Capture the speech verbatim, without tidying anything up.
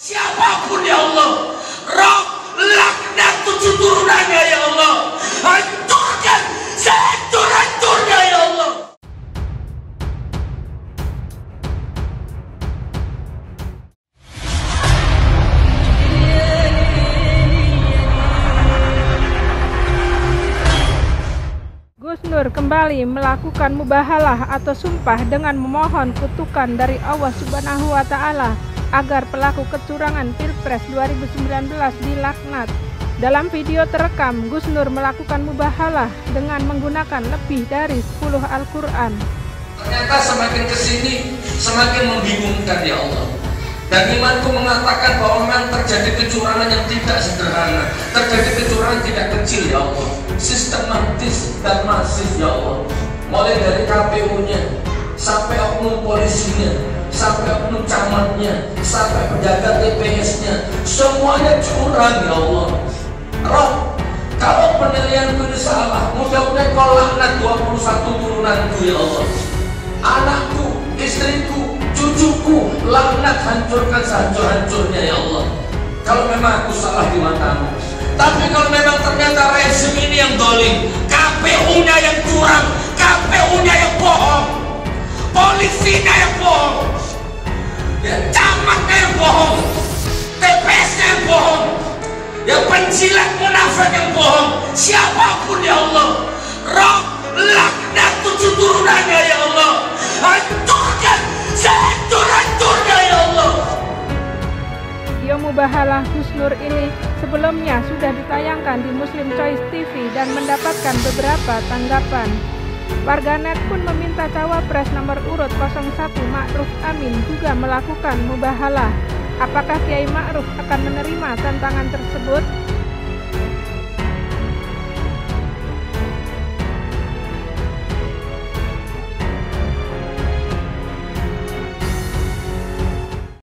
Siapapun ya Allah, roh laknat tujuh turunannya ya Allah, hancurkan sehancur-hancurnya ya Allah. Gus Nur kembali melakukan mubahalah atau sumpah dengan memohon kutukan dari Allah Subhanahu wa Ta'ala agar pelaku kecurangan Pilpres dua ribu sembilan belas dilaknat. Dalam video terekam, Gus Nur melakukan mubahalah dengan menggunakan lebih dari sepuluh Al-Quran. Ternyata semakin kesini semakin membingungkan ya Allah. Dan imanku mengatakan bahwa memang terjadi kecurangan yang tidak sederhana, terjadi kecurangan tidak kecil ya Allah, sistematis dan masif ya Allah. Mulai dari K P U-nya sampai oknum polisinya, sampai oknum camatnya, sampai penjaga T P S-nya, semuanya curang ya Allah. Roh, kalau penilaianku ini salah, mudah-mudahan kau laknat dua puluh satu turunanku ya Allah. Anakku, istriku, cucuku, laknat hancurkan sehancur-hancurnya ya Allah. Kalau memang aku salah di matamu, tapi kalau memang ternyata rezim ini yang dolim, K P U-nya yang curang, K P U-nya yang bohong, polisinya yang bohong, ya camatnya yang bohong, T P S-nya yang bohong, ya penjilat munafik yang bohong, siapapun ya Allah, roh laknat tujuh turunannya ya Allah, hancurkan sehancur-hancurnya ya Allah. Video mubahalah Gus Nur ini sebelumnya sudah ditayangkan di Muslim Choice T V dan mendapatkan beberapa tanggapan. Warganet pun meminta cawapres nomor urut nol satu Ma'ruf Amin juga melakukan mubahalah. Apakah Kiai Ma'ruf akan menerima tantangan tersebut?